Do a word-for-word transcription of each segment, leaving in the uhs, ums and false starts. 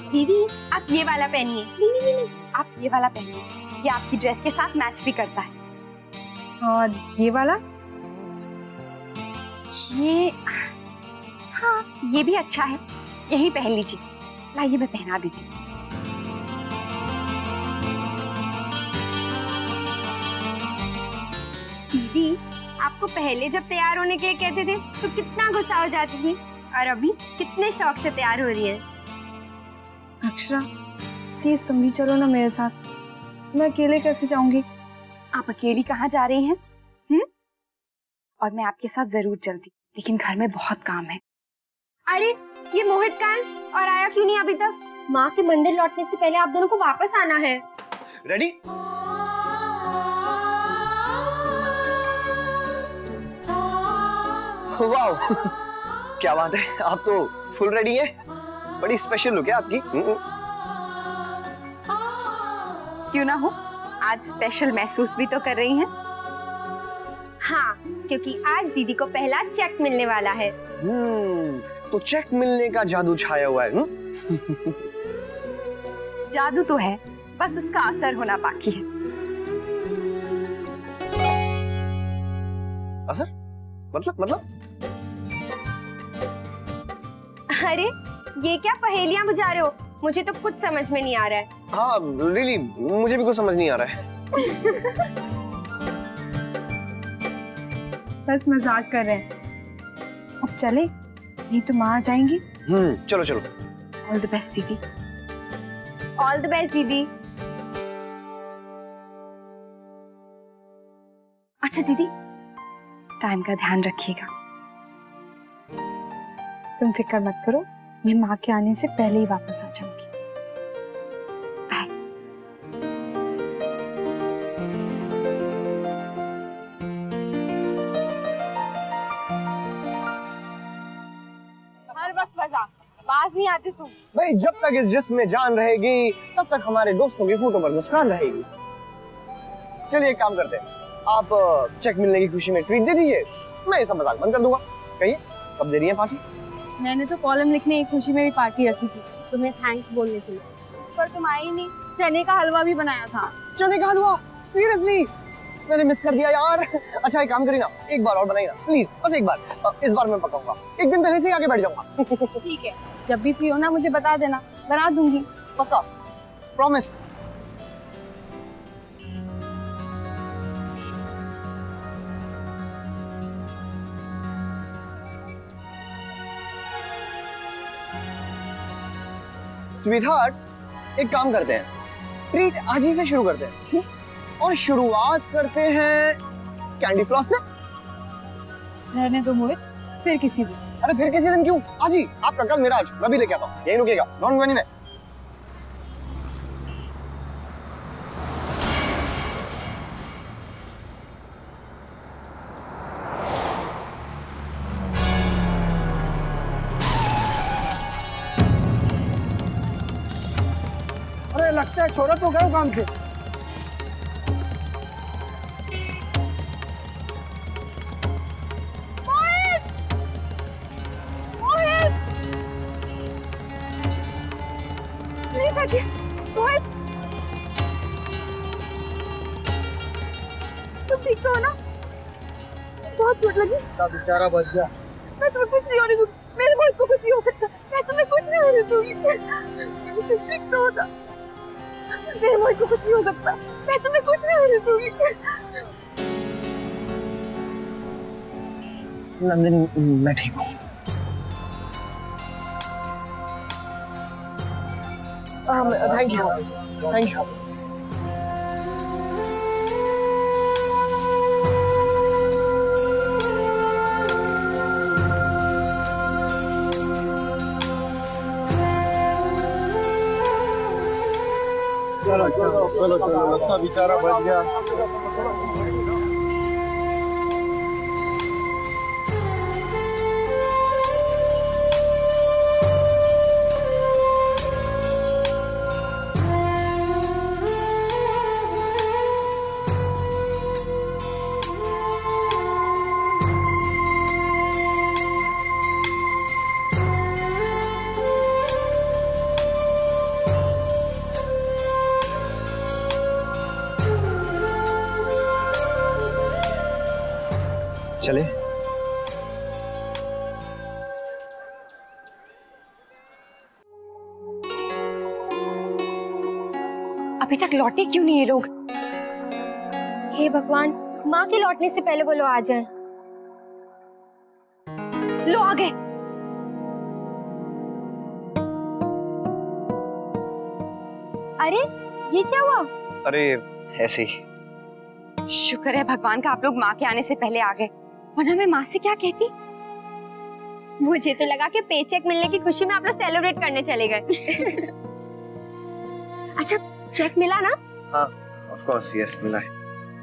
दीदी आप ये वाला पहनिए। नहीं नहीं नहीं आप ये वाला पहनिए, ये आपकी ड्रेस के साथ मैच भी करता है। और ये वाला? ये हाँ ये भी अच्छा है, यही पहन लीजिए। लाइए मैं पहना देती हूँ। दीदी आपको पहले जब तैयार होने के लिए कहते थे तो कितना गुस्सा हो जाती थी, और अभी कितने शौक से तैयार हो रही है। अक्षरा प्लीज तुम भी चलो ना मेरे साथ, मैं अकेले कैसे जाऊंगी? आप अकेली कहाँ जा रही हैं? हम्म? और मैं आपके साथ जरूर चलती, लेकिन घर में बहुत काम है। अरे ये मोहित कहाँ है और आया क्यों नहीं अभी तक? माँ के मंदिर लौटने से पहले आप दोनों को वापस आना है। रेडी? वाओ क्या बात है, आप तो फुल रेडी है। बड़ी स्पेशल लुक है आपकी। क्यों ना हो, आज स्पेशल महसूस भी तो कर रही हैं। हाँ क्योंकि आज दीदी को पहला चेक मिलने वाला है। हम्म तो चेक मिलने का जादू छाया हुआ है। जादू तो है, बस उसका असर होना बाकी है। असर? मतलब मतलब अरे ये क्या पहेलियां बुझा रहे हो? मुझे तो कुछ समझ में नहीं आ रहा है। हाँ रियली मुझे भी कुछ समझ नहीं आ रहा है। बस मजाक कर रहे हैं, अब चले नहीं तो माँ आ जाएंगी। हम्म चलो चलो। ऑल द बेस्ट दीदी। ऑल द बेस्ट दीदी। अच्छा दीदी टाइम का ध्यान रखिएगा। तुम फिक्र मत करो, मैं माँ के आने से पहले ही वापस आ जाऊंगी। बाय। हर वक्त मजाक, बाज नहीं आती तू। भाई जब तक इस जिस्म में जान रहेगी तब तक हमारे दोस्तों की फोटो पर मुस्कान रहेगी। चलिए एक काम करते हैं, आप चेक मिलने की खुशी में ट्वीट दे दीजिए, मैं ये सब मजाक बंद कर दूंगा। कहिए कब दे रही है पार्टी? मैंने तो कॉलम लिखने की खुशी में भी पार्टी रखी थी, तुम्हें थैंक्स बोलने के लिए, पर तुम आई नहीं। चने का हलवा भी बनाया था। चने का हलवा? सीरियसली मैंने मिस कर दिया यार। अच्छा एक काम करिए ना, एक बार और बनाइए ना प्लीज, बस एक बार। इस बार मैं पकाऊंगा, एक दिन पहले से ही आके बैठ जाऊंगा। ठीक है, जब भी फ्री हो ना मुझे बता देना, बना दूंगी। पक्का? प्रॉमिस? स्वीटहार्ट एक काम करते हैं, ट्रीट आज ही से शुरू करते हैं और शुरुआत करते हैं कैंडी फ्लॉस से। रहने दो मोहित, फिर किसी दिन। अरे फिर किसी दिन क्यों, आज ही। आपका कल मेरा आज, मैं भी लेके आता हूँ, यही रुकेगा, डोंट गो एनीवेयर। अरे लगता है छोड़ा तो गए काम से। मोहित तुम ठीक तो हो ना? बहुत चोट लगी? बेचारा बच गया। मैं तुम्हें कुछ नहीं होने दूंगी, मेरे मोहित को कुछ नहीं हो सकता, मैं तुम्हें कुछ नहीं होने दूंगी। तुम ठीक तो होता, मेरे मोहित को कुछ नहीं हो सकता, मैं तुम्हें कुछ नहीं होने दूंगी। नंदिनी मैं ठीक हूँ। Thank you thank you. चलो चलो चलो चलो, लगता बेचारा बच गया। चले? अभी तक लौटे क्यों नहीं ये लोग? हे भगवान, माँ के लौटने से पहले वो लोग आ जाएं। लो आ गए। अरे ये क्या हुआ? अरे ऐसे ही। शुक्र है भगवान का आप लोग माँ के आने से पहले आ गए, वरना मैं माँ से क्या कहती। मुझे तो लगा कि पेचेक मिलने की खुशी में आप लोग सेलिब्रेट करने चले गए। अच्छा चेक मिला ना? हाँ, ऑफ कोर्स, यस मिला है।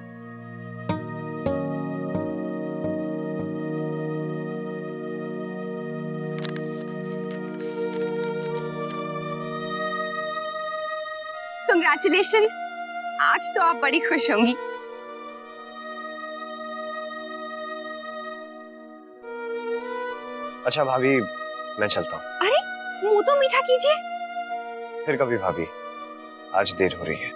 कंग्रेचुलेशन, आज तो आप बड़ी खुश होंगी। अच्छा भाभी, मैं चलता हूँ। अरे मुंह तो मीठा कीजिए। फिर कभी भाभी, आज देर हो रही है।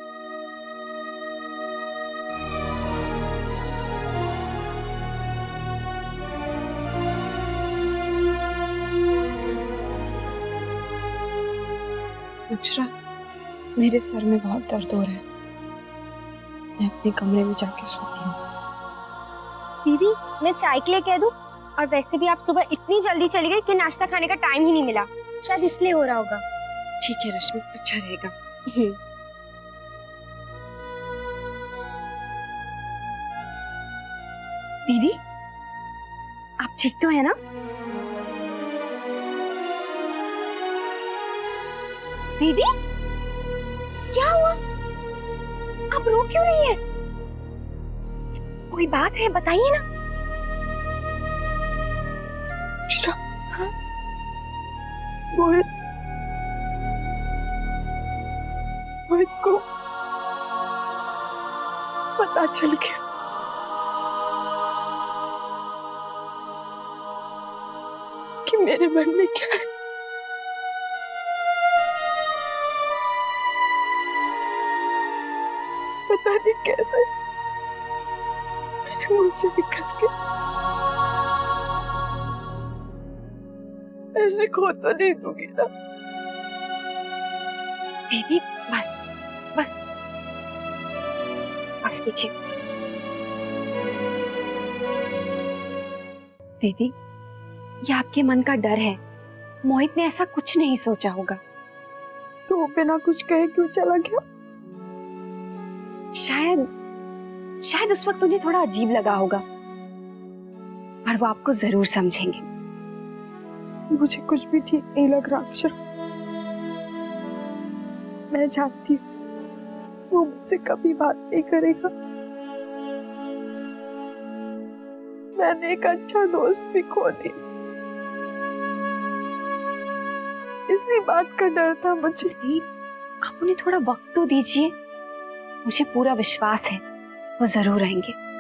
अक्षरा, मेरे सर में बहुत दर्द हो रहा है, मैं अपने कमरे में जाके सोती हूँ। दीदी मैं चाय के लिए कह दूं? और वैसे भी आप सुबह इतनी जल्दी चली गई कि नाश्ता खाने का टाइम ही नहीं मिला, शायद इसलिए हो रहा होगा। ठीक है रश्मि, अच्छा रहेगा। दीदी आप ठीक तो है ना? दीदी क्या हुआ? आप रो क्यों रही है? कोई बात है बताइए ना। अक्षरा, हाँ? मोहित मोहित को पता चल गया। कि मेरे मन में क्या है। पता नहीं कैसे मेरे मुंह से निकल गया। ऐसे खो तो नहीं दूंगी ना? दीदी बस बस बस कीजिए। दीदी ये आपके मन का डर है, मोहित ने ऐसा कुछ नहीं सोचा होगा। तो वो बिना कुछ कहे क्यों चला गया? शायद शायद उस वक्त उन्हें थोड़ा अजीब लगा होगा, पर वो आपको जरूर समझेंगे। मुझे कुछ भी ठीक नहीं लग रहा अक्षर। मैं जानती हूँ वो मुझसे कभी बात नहीं करेगा। मैंने एक अच्छा दोस्त भी खो दिया, इसी बात का डर था मुझे। आप उन्हें थोड़ा वक्त तो दीजिए, मुझे पूरा विश्वास है वो जरूर आएंगे।